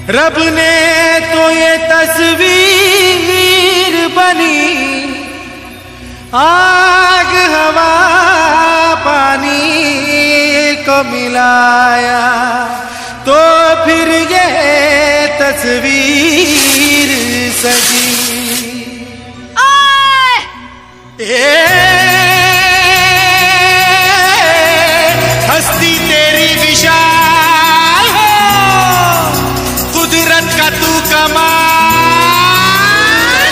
रब ने तो ये तस्वीर बनी, आग हवा पानी को मिलाया, तो फिर ये तस्वीर सजी। हस्ती तेरी विशाल हो, कुदरत का तू कमाल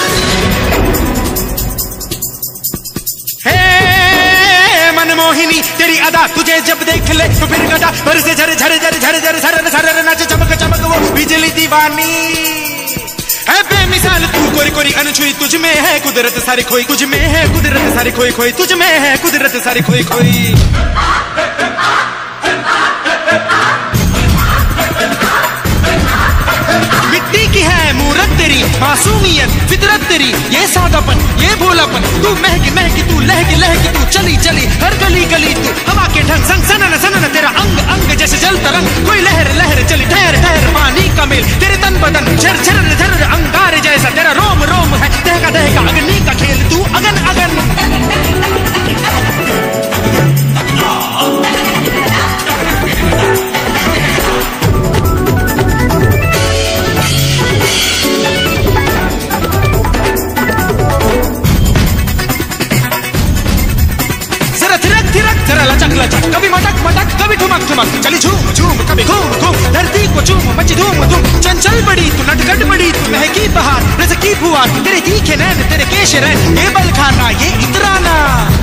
है। मनमोहिनी तेरी अदा, तुझे जब देख ले तो फिर गदा भर से झरे झरे झरे झरे झरे झरे झरे नाचे चमक चमक वो बिजली दीवानी है। बेमिसाल तू कोरी कोरी अनछुई, तुझ में है कुदरत सारी खोई, तुझ में है कुदरत सारी खोई खोई, तुझ में है कुदरत सारी खोई खोई। मिट्टी की है मूरत तेरी, मासूमियत फितरत तेरी, ये सादापन ये भोलापन, तू महकी महकी तू लहकी लहकी तू चली चली हर गली गली तू हवा के ढंग संग सनन सनन, तेरा अंग अंग जैसे जल तरंग, कोई लहर लहर चली ठहर ठहर पानी का मेल, तेरे तन बदन झर झर झर अंगारे जैसा, तेरा रोम रोम है दहका दहका अग्नि का खेल, तू अगन अगन। कभी मटक मटक कभी ठुमक ठुमक, चली झूम झूम कभी घूम घूम, धरती को चूम मची धूम धूम, चंचल बड़ी तू नटखट बड़ी तू महकी बहार रज़ की फुहार, तेरे तीखे नैन तेरे केश रैन, ये बल खाना ये इतराना।